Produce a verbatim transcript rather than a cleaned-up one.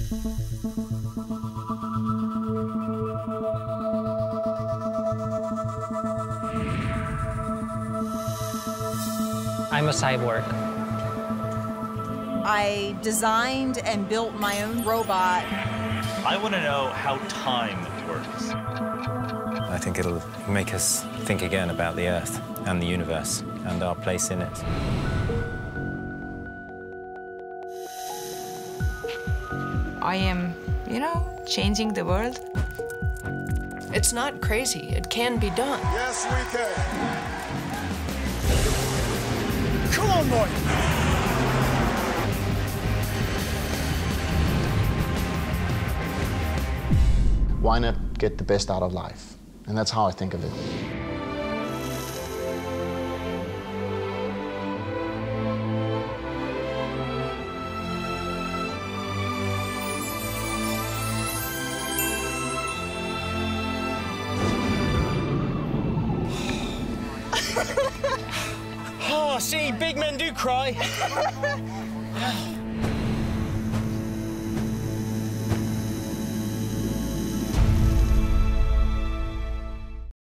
I'm a cyborg. I designed and built my own robot. I want to know how time works. I think it'll make us think again about the Earth and the universe and our place in it. I am, you know, changing the world. It's not crazy. It can be done. Yes, we can. Come on, boy. Why not get the best out of life? And that's how I think of it. Oh, see, big men do cry.